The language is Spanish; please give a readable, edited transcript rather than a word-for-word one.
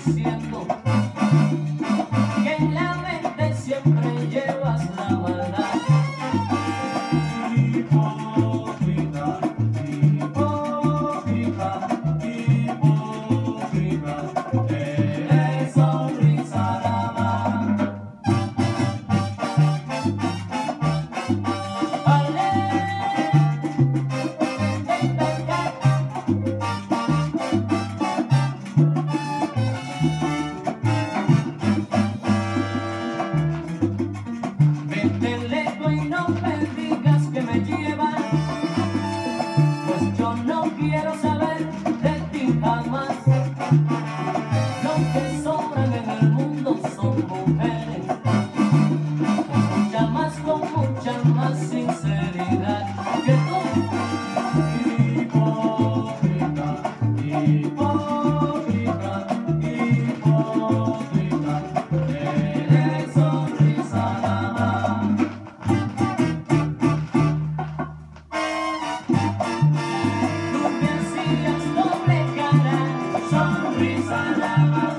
diciendo que en la mente siempre llevas la maldad. Hipócrita, hipócrita, hipócrita, eres sonrisa nada más. Vete lejos y no me digas que me llevas, pues yo no quiero saber de ti jamás. Los que sobran en el mundo son mujeres, con mucha más sinceridad que tú. Hipócrita, hipócrita, hipócrita, eres sonrisa nada más. Tú me hacías doble cara, sonrisa nada más.